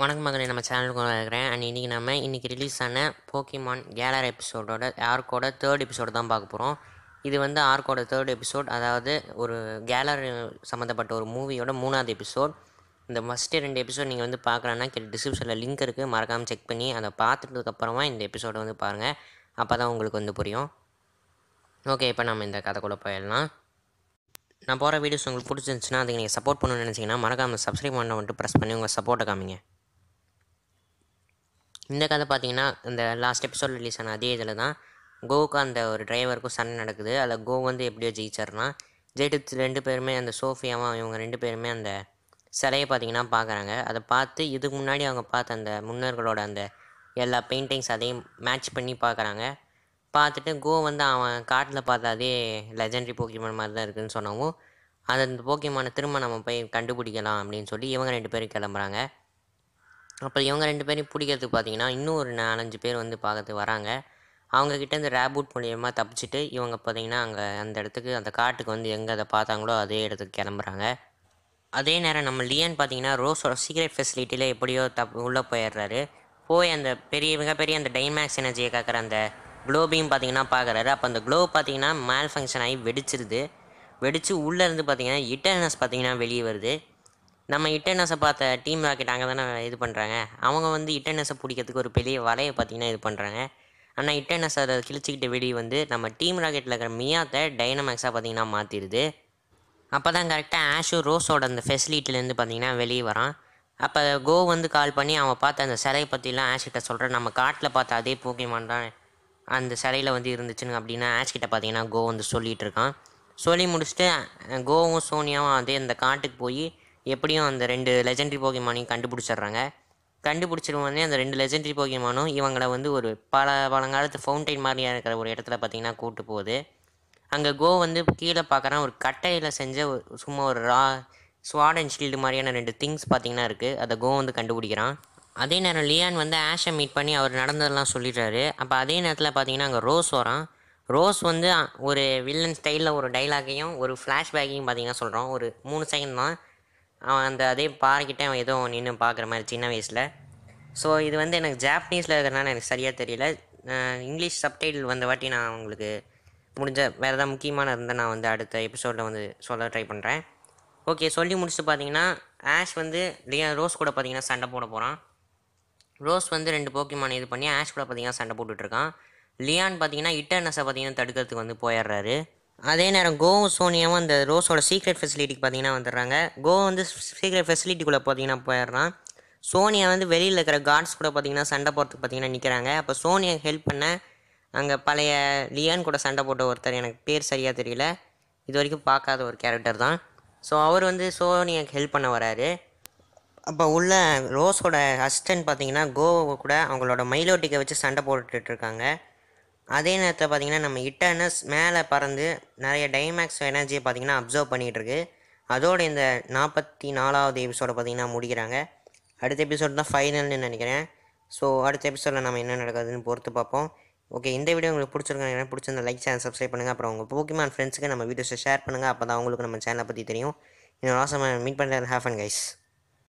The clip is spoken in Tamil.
வணக்கம் மகளே, நம்ம சேனலுக்கு இருக்கிறேன். அண்ட் இன்றைக்கி ரிலீஸ் ஆன போக்கிமான் கேலர் எபிசோடோட ஆர்க்கோட தேர்ட் எபிசோடு தான் பார்க்க போகிறோம். இது வந்து ஆர்க்கோட தேர்ட் எபிசோட், அதாவது ஒரு கேலர் சம்மந்தப்பட்ட ஒரு மூவியோட 3வது எபிசோட். இந்த ஃபஸ்ட்டு 2 எபிசோட் நீங்கள் வந்து பார்க்கலான்னா டிஸ்கிரிப்ஷனில் லிங்க் இருக்குது, மறக்காமல் செக் பண்ணி அதை பார்த்துட்டதுக்கப்புறமா இந்த எபிசோடை வந்து பாருங்கள். அப்போ தான் உங்களுக்கு வந்து புரியும். ஓகே, இப்போ நம்ம இந்த கதைக்குள்ளே போயிடலாம். நான் போகிற வீடியோஸ் உங்களுக்கு பிடிச்சிருந்துச்சுன்னா அதுக்கு நீங்கள் சப்போர்ட் பண்ணணும்னு நினச்சிங்கன்னா மறக்காமல் சப்ஸ்கிரைப் பண்ண வந்துட்டு ப்ரெஸ் பண்ணி உங்கள் சப்போர்ட்டை காமிங்க. இந்த கதை பார்த்தீங்கன்னா இந்த லாஸ்ட் எபிசோட் ரிலீஸ் ஆன அதே இதில் தான் கோவுக்கும் அந்த ஒரு டிரைவருக்கும் சண்டை நடக்குது. அதில் கோ வந்து எப்படியோ ஜெயிச்சார்னா ஜெயிட்டு 2 பேருமே அந்த சோஃபியாவும் இவங்க 2 பேருமே அந்த சிலையை பார்த்தீங்கன்னா பார்க்குறாங்க. அதை பார்த்து இதுக்கு முன்னாடி அவங்க பார்த்த அந்த முன்னோர்களோட அந்த எல்லா பெயிண்டிங்ஸ் அதையும் மேட்ச் பண்ணி பார்க்குறாங்க. பார்த்துட்டு கோ வந்து அவன் காட்டில் பார்த்த அதே லெஜெண்டரி போக்கிமான் மாதிரி தான் இருக்குதுன்னு சொன்னவும் அந்த போக்கிமானை திரும்ப நம்ம போய் கண்டுபிடிக்கலாம் அப்படின்னு சொல்லி இவங்க 2 பேரும் கிளம்புறாங்க. அப்போ இவங்க 2 பேரையும் பிடிக்கிறதுக்கு பார்த்தீங்கன்னா இன்னும் ஒரு 4-5 பேர் வந்து பார்க்கறதுக்கு வராங்க. அவங்கக்கிட்ட இந்த ரேபூட் மூலியமாக தப்பிச்சுட்டு இவங்க பார்த்தீங்கன்னா அங்கே அந்த இடத்துக்கு அந்த காட்டுக்கு வந்து எங்கே அதை பார்த்தாங்களோ அதே இடத்துக்கு கிளம்புறாங்க. அதே நேரம் நம்ம லியன் பார்த்தீங்கன்னா ரோஸோட சீக்ரெட் ஃபெசிலிட்டியில் எப்படியோ உள்ளே போயிடுறாரு. போய் அந்த மிகப்பெரிய அந்த டைமேக்ஸ் எனர்ஜியை காக்கிற அந்த க்ளோபையும் பார்த்தீங்கன்னா பார்க்குறாரு. அப்போ அந்த க்ளோ பார்த்தீங்கன்னா மேல் ஃபங்க்ஷன் ஆகி வெடித்து உள்ளேருந்து பார்த்தீங்கன்னா இட்டர்னஸ் பார்த்தீங்கன்னா வெளியே வருது. நம்ம இட்டர்னஸை பார்த்த டீம் ராக்கெட் அங்கே தானே இது பண்ணுறாங்க. அவங்க வந்து இட்டர்னஸை பிடிக்கிறதுக்கு ஒரு பெரிய வலையை பார்த்தீங்கன்னா இது பண்ணுறாங்க. ஆனால் இட்டர்னஸ் அதை கிழிச்சிக்கிட்டு வெளியே வந்து நம்ம டீம் ராக்கெட்டில் இருக்கிற மியாத்தை டைனமேக்ஸாக பார்த்தீங்கன்னா மாற்றிடுது. அப்போ தான் கரெக்டாக ஆஷு ரோஸோட அந்த ஃபெசிலிட்டிலேருந்து பார்த்தீங்கன்னா வெளியே வரான். அப்போ கோ வந்து கால் பண்ணி அவன் பார்த்த அந்த சிலையை பற்றிலாம் ஆஷ்கிட்ட சொல்கிறேன். நம்ம காட்டில் பார்த்த அதே போக்கிமான் தான் அந்த சிலையில் வந்து இருந்துச்சுன்னு அப்படின்னா ஆஷ்கிட்ட பார்த்தீங்கன்னா கோ வந்து சொல்லிகிட்டு இருக்கான். சொல்லி முடிச்சுட்டு கோவும் சோனியாவும் அதே அந்த காட்டுக்கு போய் எப்படியும் அந்த 2 லெஜெண்டரி போக்கிமானையும் கண்டுபிடிச்சிட்றாங்க. கண்டுபிடிச்சிருவோன்னே அந்த 2 லெஜெண்டரி போக்கிமானும் இவங்களை வந்து ஒரு பழங்காலத்து ஃபவுண்டைன் மாதிரியாக இருக்கிற ஒரு இடத்துல பார்த்திங்கன்னா கூப்பிட்டு போகுது. அங்கே கோ வந்து கீழே பார்க்குறான். ஒரு கட்டையில் செஞ்ச சும்மா ஒரு ஸ்வாட் அண்ட் ஷீல்டு மாதிரியான 2 திங்ஸ் பார்த்திங்கன்னா இருக்குது. அதை கோ வந்து கண்டுபிடிக்கிறான். அதே நேரம் லியான் வந்து ஆஷை மீட் பண்ணி அவர் நடந்ததெல்லாம் சொல்லிடுறாரு. அப்போ அதே நேரத்தில் பார்த்திங்கன்னா அங்கே ரோஸ் வரான். ரோஸ் வந்து ஒரு வில்லன் ஸ்டைலில் ஒரு டைலாகையும் ஒரு ஃப்ளாஷ்பேக்கையும் பார்த்திங்கன்னா சொல்கிறான். ஒரு 3 செகண்ட் தான். அவன் அந்த அதே பாறைக்கிட்ட அவன் ஏதோ நின்று பார்க்குற மாதிரி சின்ன வயசில். ஸோ இது வந்து எனக்கு ஜாப்பனீஸில் இருக்கிறனால எனக்கு சரியாக தெரியல. இங்கிலீஷ் சப்டைட்டில் வந்த வாட்டி நான் உங்களுக்கு முடிஞ்ச வேறு ஏதாவது முக்கியமான இருந்தால் நான் வந்து அடுத்த எபிசோடில் வந்து சொல்ல ட்ரை பண்ணுறேன். ஓகே, சொல்லி முடிச்சுட்டு பார்த்தீங்கன்னா ஆஷ் வந்து ரோஸ் கூட பார்த்தீங்கன்னா சண்டை போட போகிறான். ரோஸ் வந்து 2 போக்கிமான் இது பண்ணி ஆஷ் கூட பார்த்தீங்கன்னா சண்டை போட்டுட்ருக்கான். லியான் பார்த்தீங்கன்னா இட்டர்னஸை பார்த்தீங்கன்னா தடுக்கிறதுக்கு வந்து போயிடுறாரு. அதே நேரம் கோவும் சோனியாவும் அந்த ரோஸோட சீக்ரெட் ஃபெசிலிட்டிக்கு பார்த்தீங்கன்னா வந்துடுறாங்க. கோ வந்து சீக்ரெட் ஃபெசிலிட்டிக்குள்ளே பார்த்தீங்கன்னா போயிடுறான். சோனியா வந்து வெளியில் இருக்கிற கார்ட்ஸ் கூட பார்த்தீங்கன்னா சண்டை போடுறதுக்கு பார்த்தீங்கன்னா நிற்கிறாங்க. அப்போ சோனியா ஹெல்ப் பண்ண அங்கே பழைய லியான் கூட சண்டை போட்ட ஒருத்தர், எனக்கு பேர் சரியாக தெரியல, இது வரைக்கும் பார்க்காத ஒரு கேரக்டர் தான். ஸோ அவர் வந்து சோனியாவுக்கு ஹெல்ப் பண்ண வராரு. அப்போ உள்ள ரோஸோட அசிஸ்டன்ட் பார்த்தீங்கன்னா கோவை கூட அவங்களோட மைலோட்டிக்கை வச்சு சண்டை போட்டுட்ருக்காங்க. அதே நேரத்தில் பார்த்திங்கன்னா நம்ம இட்டர்னஸ் மேலே பறந்து நிறைய டைமேக்ஸ் எனர்ஜியை பார்த்திங்கன்னா அப்சர்வ் பண்ணிகிட்ருக்கு. அதோடு இந்த 44வது எபிசோடை பார்த்திங்கன்னா முடிக்கிறாங்க. அடுத்த எபிசோட் தான் ஃபைனல்னு நினைக்கிறேன். ஸோ அடுத்த எபிசோடில் நம்ம என்ன நடக்குதுன்னு பொறுத்து பார்ப்போம். ஓகே, இந்த வீடியோ உங்களுக்கு பிடிச்சிருந்தா லைக் சேனல் சப்ஸ்கிரைப் பண்ணுங்கள். அப்புறம் உங்கள் போக்கிமான் ஃப்ரெண்ட்ஸுக்கு நம்ம வீடியோஸை ஷேர் பண்ணுங்கள். அப்போ தான் அவங்களுக்கு நம்ம சேனலை பற்றி தெரியும். இன்னொரு ஆசமாக மீட் பண்ணுறது. Have fun guys.